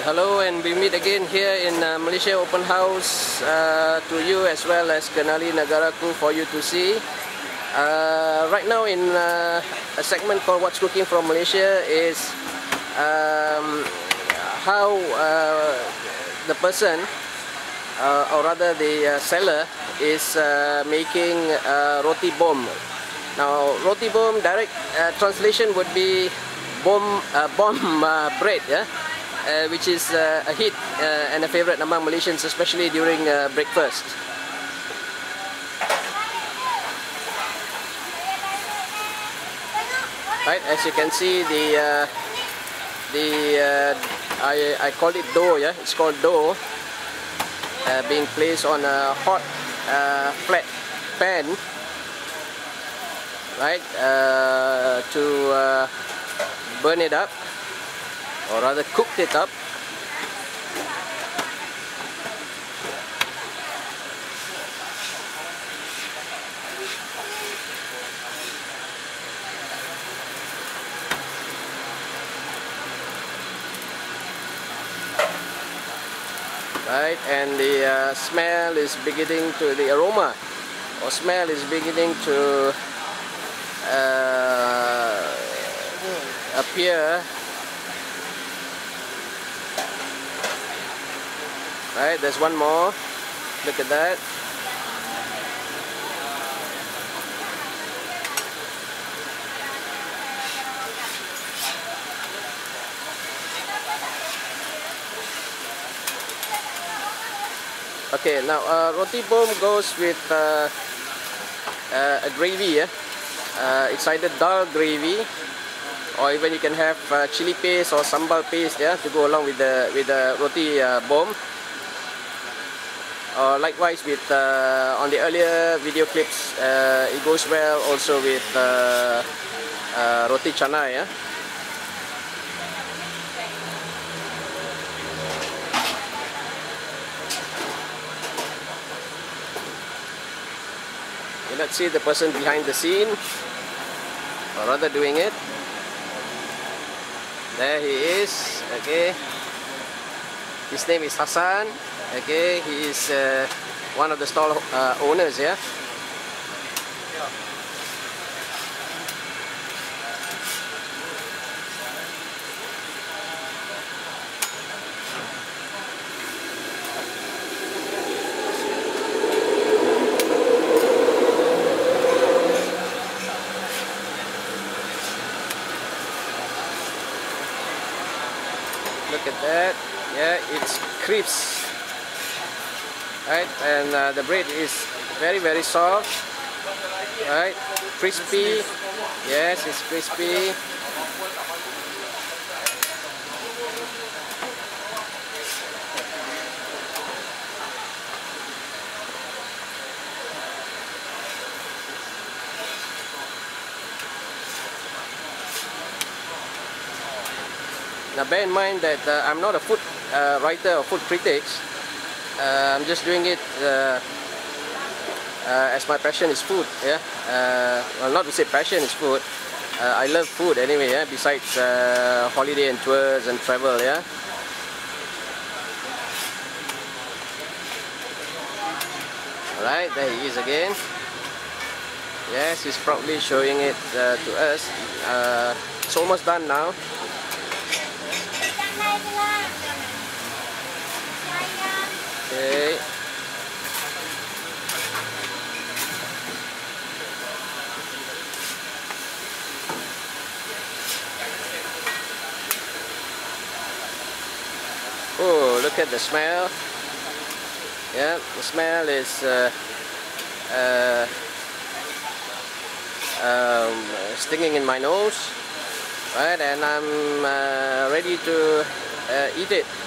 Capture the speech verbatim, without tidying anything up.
hello, and we meet again here in uh, Malaysia Open House uh, to you as well as Kenali Negaraku for you to see. Uh, right now in uh, a segment called What's Cooking from Malaysia is um, how uh, the person uh, or rather the uh, seller is uh, making uh, roti bom. Now roti bom, direct uh, translation would be bom, uh, bom uh, bread, yeah? Uh, which is uh, a hit uh, and a favorite among Malaysians, especially during uh, breakfast. Right, as you can see, the uh, the uh, I I call it dough, yeah, it's called dough, uh, being placed on a hot uh, flat pan, right, uh, to uh, burn it up, or rather cooked it up. Right, and the uh, smell is beginning to, the aroma or smell is beginning to uh, appear. Right, there's one more. Look at that. Okay, now uh, roti bom goes with uh, uh, a gravy. Yeah? Uh, it's either dal gravy, or even you can have uh, chili paste or sambal paste, yeah, to go along with the with the roti uh, bom. Uh, likewise with uh, on the earlier video clips, uh, it goes well also with uh, uh, roti canai. Yeah? Okay, let's see the person behind the scene, or rather doing it. There he is. Okay, his name is Hassan. Okay, he is uh, one of the stall uh, owners, yeah. Look at that, yeah, it's crisp. Right, and uh, the bread is very very soft, right, crispy. Yes, it's crispy. Now bear in mind that uh, I'm not a food uh, writer or food critic. Uh, I'm just doing it uh, uh, as my passion is food. Yeah, uh, well, not to say passion is food. Uh, I love food anyway. Yeah, besides uh, holiday and tours and travel. Yeah. All right, there he is again. Yes, he's proudly showing it uh, to us. Uh, it's almost done now. Okay. Oh, look at the smell. Yeah, the smell is uh, uh, um, stinging in my nose. Right, and I'm uh, ready to uh, eat it.